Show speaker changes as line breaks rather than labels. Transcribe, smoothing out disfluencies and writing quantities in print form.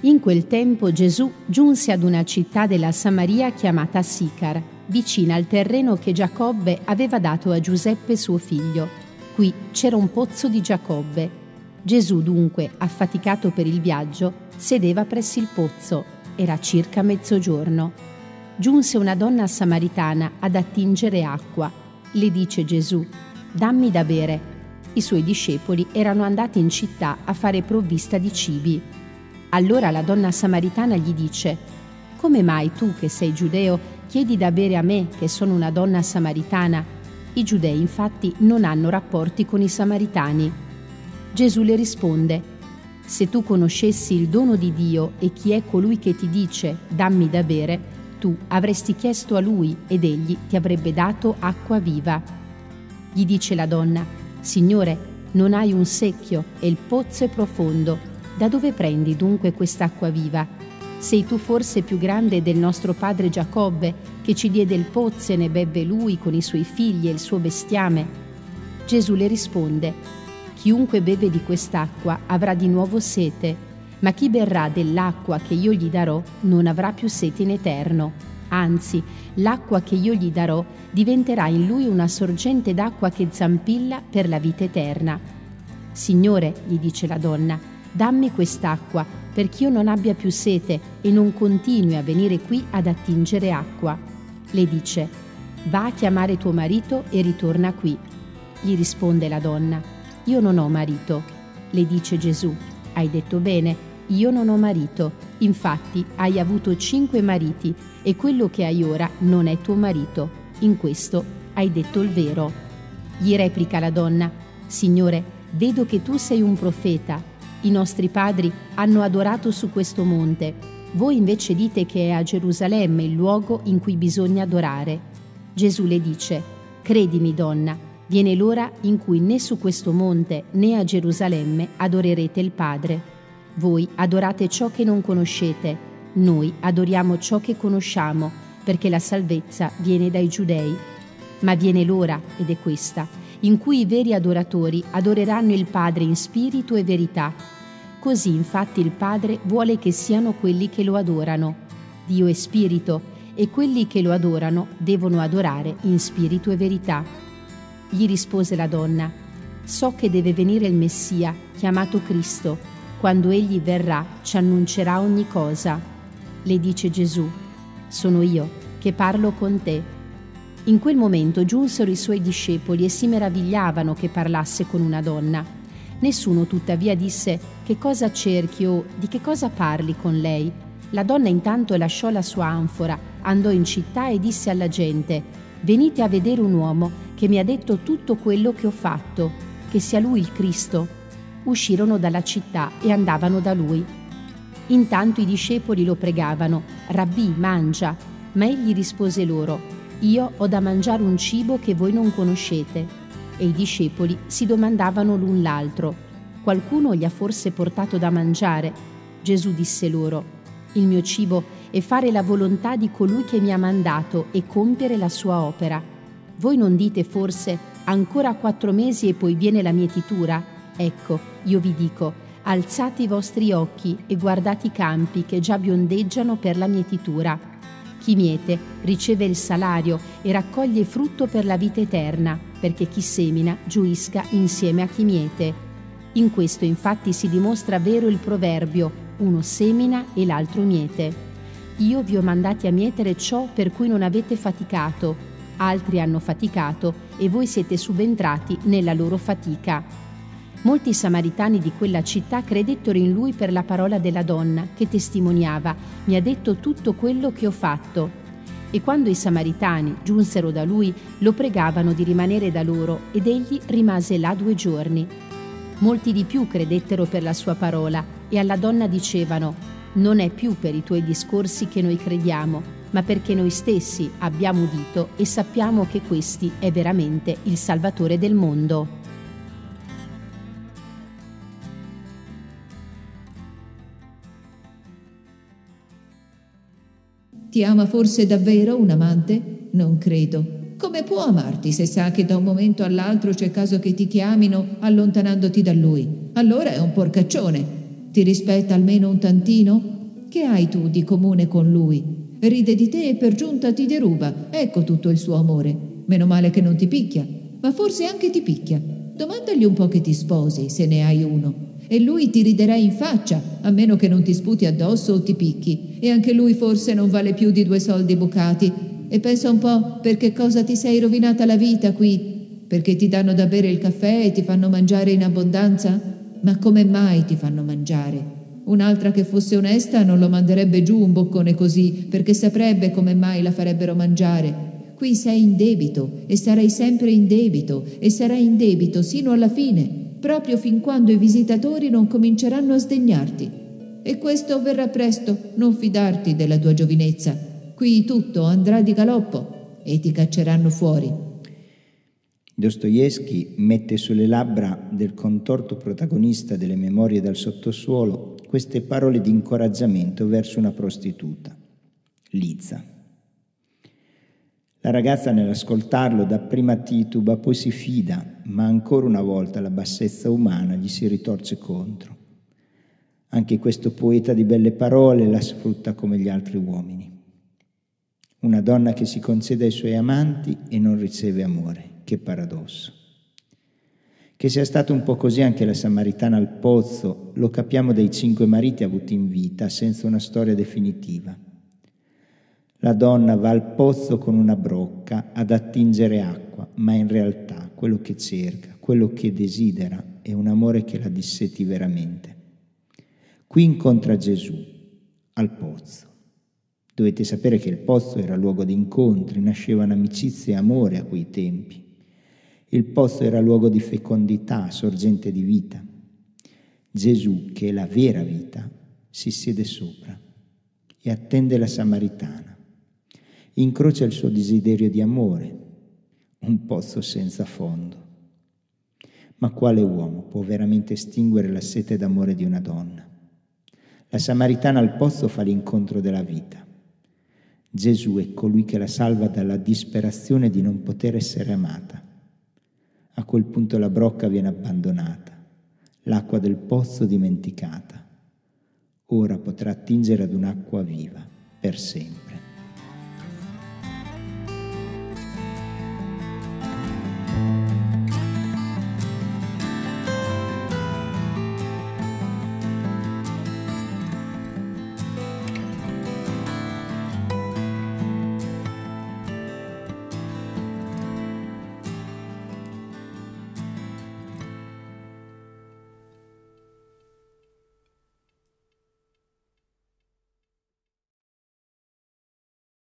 In quel tempo Gesù giunse ad una città della Samaria chiamata Sicar, vicina al terreno che Giacobbe aveva dato a Giuseppe suo figlio. Qui c'era un pozzo di Giacobbe. Gesù dunque, affaticato per il viaggio, sedeva presso il pozzo. Era circa mezzogiorno. Giunse una donna samaritana ad attingere acqua. Le dice Gesù: «Dammi da bere». I suoi discepoli erano andati in città a fare provvista di cibi. Allora la donna samaritana gli dice: «Come mai tu, che sei giudeo, chiedi da bere a me, che sono una donna samaritana?» I giudei infatti non hanno rapporti con i samaritani. Gesù le risponde: «Se tu conoscessi il dono di Dio e chi è colui che ti dice dammi da bere, tu avresti chiesto a lui ed egli ti avrebbe dato acqua viva». Gli dice la donna: «Signore, non hai un secchio e il pozzo è profondo. Da dove prendi dunque quest'acqua viva? Sei tu forse più grande del nostro padre Giacobbe, che ci diede il pozzo e ne bevve lui con i suoi figli e il suo bestiame?» Gesù le risponde: «Chiunque beve di quest'acqua avrà di nuovo sete, ma chi berrà dell'acqua che io gli darò non avrà più sete in eterno. Anzi, l'acqua che io gli darò diventerà in lui una sorgente d'acqua che zampilla per la vita eterna». «Signore», gli dice la donna, «dammi quest'acqua perché io non abbia più sete e non continui a venire qui ad attingere acqua». Le dice: «Va a chiamare tuo marito e ritorna qui». Gli risponde la donna: «Io non ho marito». Le dice Gesù: «Hai detto bene, io non ho marito. Infatti hai avuto 5 mariti e quello che hai ora non è tuo marito. In questo hai detto il vero». Gli replica la donna: «Signore, vedo che tu sei un profeta. I nostri padri hanno adorato su questo monte. Voi invece dite che è a Gerusalemme il luogo in cui bisogna adorare». Gesù le dice: «Credimi, donna, viene l'ora in cui né su questo monte né a Gerusalemme adorerete il Padre. Voi adorate ciò che non conoscete, noi adoriamo ciò che conosciamo, perché la salvezza viene dai Giudei. Ma viene l'ora, ed è questa, in cui i veri adoratori adoreranno il Padre in spirito e verità. Così infatti il Padre vuole che siano quelli che lo adorano. Dio è spirito, e quelli che lo adorano devono adorare in spirito e verità». Gli rispose la donna: «So che deve venire il Messia, chiamato Cristo. Quando egli verrà ci annuncerà ogni cosa». Le dice Gesù: «Sono io che parlo con te». In quel momento giunsero i suoi discepoli e si meravigliavano che parlasse con una donna. Nessuno tuttavia disse: «Che cosa cerchi?» o «Di che cosa parli con lei?» La donna intanto lasciò la sua anfora, andò in città e disse alla gente: «Venite a vedere un uomo che mi ha detto tutto quello che ho fatto, che sia lui il Cristo». Uscirono dalla città e andavano da lui. Intanto i discepoli lo pregavano: «Rabbì, mangia». Ma egli rispose loro: «Io ho da mangiare un cibo che voi non conoscete». E i discepoli si domandavano l'un l'altro: «Qualcuno gli ha forse portato da mangiare?» Gesù disse loro: «Il mio cibo è fare la volontà di colui che mi ha mandato e compiere la sua opera. Voi non dite forse: ancora 4 mesi e poi viene la mietitura? Ecco, io vi dico: alzate i vostri occhi e guardate i campi che già biondeggiano per la mietitura. Chi miete riceve il salario e raccoglie frutto per la vita eterna, perché chi semina gioisca insieme a chi miete. In questo infatti si dimostra vero il proverbio: uno semina e l'altro miete. Io vi ho mandati a mietere ciò per cui non avete faticato. Altri hanno faticato e voi siete subentrati nella loro fatica». Molti samaritani di quella città credettero in lui per la parola della donna, che testimoniava: «Mi ha detto tutto quello che ho fatto». E quando i samaritani giunsero da lui, lo pregavano di rimanere da loro, ed egli rimase là 2 giorni. Molti di più credettero per la sua parola, e alla donna dicevano: «Non è più per i tuoi discorsi che noi crediamo, ma perché noi stessi abbiamo udito e sappiamo che questi è veramente il Salvatore del mondo».
Ti ama forse davvero un amante? Non credo. Come può amarti se sa che da un momento all'altro c'è caso che ti chiamino allontanandoti da lui? Allora è un porcaccione. Ti rispetta almeno un tantino? Che hai tu di comune con lui? Ride di te e per giunta ti deruba, ecco tutto il suo amore. Meno male che non ti picchia, ma forse anche ti picchia. Domandagli un po' che ti sposi, se ne hai uno. E lui ti riderà in faccia, a meno che non ti sputi addosso o ti picchi. E anche lui forse non vale più di 2 soldi bucati. E pensa un po' per che cosa ti sei rovinata la vita qui. Perché ti danno da bere il caffè e ti fanno mangiare in abbondanza? Ma come mai ti fanno mangiare? Un'altra che fosse onesta non lo manderebbe giù un boccone così, perché saprebbe come mai la farebbero mangiare. Qui sei in debito e sarai sempre in debito e sarai in debito sino alla fine, proprio fin quando i visitatori non cominceranno a sdegnarti. E questo avverrà presto, non fidarti della tua giovinezza. Qui tutto andrà di galoppo e ti cacceranno fuori.
Dostoevskij mette sulle labbra del contorto protagonista delle Memorie dal sottosuolo queste parole di incoraggiamento verso una prostituta, Liza. La ragazza nell'ascoltarlo dapprima tituba, poi si fida, ma ancora una volta la bassezza umana gli si ritorce contro. Anche questo poeta di belle parole la sfrutta come gli altri uomini. Una donna che si concede ai suoi amanti e non riceve amore. Che paradosso. Che sia stato un po' così anche la Samaritana al pozzo, lo capiamo dai 5 mariti avuti in vita, senza una storia definitiva. La donna va al pozzo con una brocca ad attingere acqua, ma in realtà quello che cerca, quello che desidera, è un amore che la disseti veramente. Qui incontra Gesù, al pozzo. Dovete sapere che il pozzo era luogo di incontri, nascevano amicizie e amore a quei tempi. Il pozzo era luogo di fecondità, sorgente di vita. Gesù, che è la vera vita, si siede sopra e attende la Samaritana. Incrocia il suo desiderio di amore, un pozzo senza fondo. Ma quale uomo può veramente estinguere la sete d'amore di una donna? La Samaritana al pozzo fa l'incontro della vita. Gesù è colui che la salva dalla disperazione di non poter essere amata. A quel punto la brocca viene abbandonata, l'acqua del pozzo dimenticata. Ora potrà attingere ad un'acqua viva per sempre.